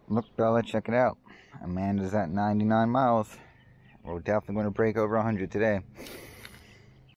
Look, Bella, check it out. Amanda's at 99 miles. We're definitely going to break over 100 today.